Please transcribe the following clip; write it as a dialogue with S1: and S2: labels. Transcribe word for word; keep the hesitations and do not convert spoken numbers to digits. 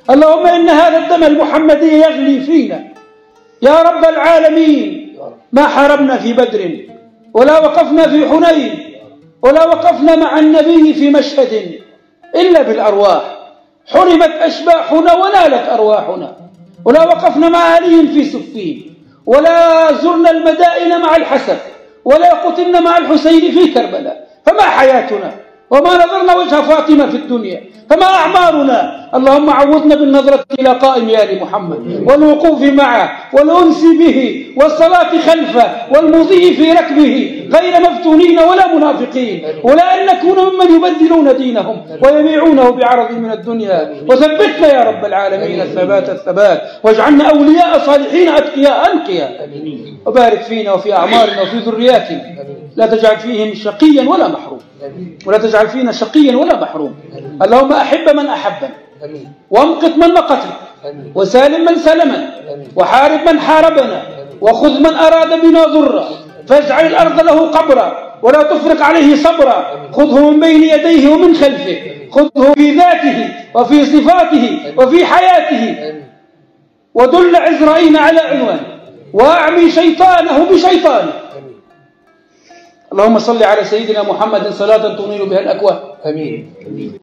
S1: اللهم إن هذا الدم المحمدي يغلي فينا يا رب العالمين. ما حاربنا في بدر ولا وقفنا في حنين ولا وقفنا مع النبي في مشهد إلا بالأرواح، حرمت أشباحنا ونالت أرواحنا، ولا وقفنا مع علي في صفين، ولا زرنا المدائن مع الحسن، ولا قتلنا مع الحسين في كربلاء. فما حياتنا وما نظرنا وجه فاطمة في الدنيا، فما أعمارنا. اللهم عوضنا بالنظرة إلى قائم آل محمد والوقوف معه والأنس به والصلاة خلفه والمضي في ركبه غير مفتونين ولا منافقين، ولا أن نكون ممن يبدلون دينهم ويبيعونه بعرض من الدنيا. وثبتنا يا رب العالمين الثبات الثبات، واجعلنا أولياء صالحين أتقياء أنقياء، وبارك فينا وفي أعمارنا وفي ذرياتنا، لا تجعل فيهم شقيا ولا محروم، ولا تجعل فينا شقيا ولا محروم. اللهم أحب من أحبنا، وامقت من مقتنا، وسالم من سلمنا، وحارب من حاربنا، وخذ من أراد بنا ضرا، فاجعل الأرض له قبرا ولا تفرق عليه صبرا. خذه من بين يديه ومن خلفه، خذه في ذاته وفي صفاته وفي حياته، ودل عزرائيل على عنوانه، وأعمي شيطانه بشيطانه. اللهم صل على سيدنا محمد صلاة تنير بها الأكوان. آمين.